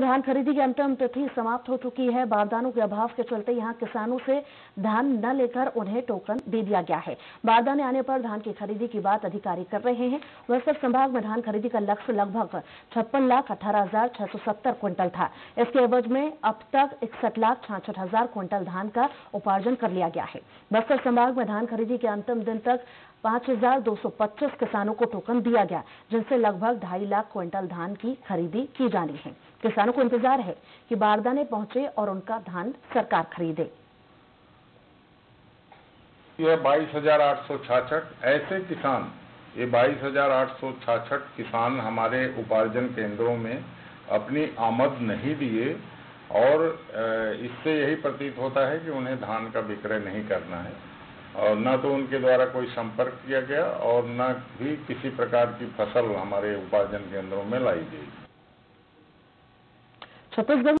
धान खरीदी की अंतिम तिथि समाप्त हो चुकी है। बारदानों के अभाव के चलते यहां किसानों से धान न लेकर उन्हें टोकन दे दिया गया है। बारदाने आने पर धान की खरीदी की बात अधिकारी कर रहे हैं। बस्तर संभाग में धान खरीदी का लक्ष्य लगभग 56,18,670 क्विंटल था। इसके एवज में अब तक 61,66,000 क्विंटल धान का उपार्जन कर लिया गया है। बस्तर संभाग में धान खरीदी के अंतिम दिन तक 5,225 किसानों को टोकन दिया गया, जिनसे लगभग 2.5 लाख क्विंटल धान की खरीदी की जानी है। किसानों को इंतजार है कि बारदाने पहुंचे और उनका धान सरकार खरीदे। यह 22,866 ऐसे किसान, ये 22,866 किसान हमारे उपार्जन केंद्रों में अपनी आमद नहीं दिए और इससे यही प्रतीत होता है कि उन्हें धान का विक्रय नहीं करना है और न तो उनके द्वारा कोई संपर्क किया गया और न भी किसी प्रकार की फसल हमारे उपार्जन केंद्रों में लाई गई। छत्तीसगढ़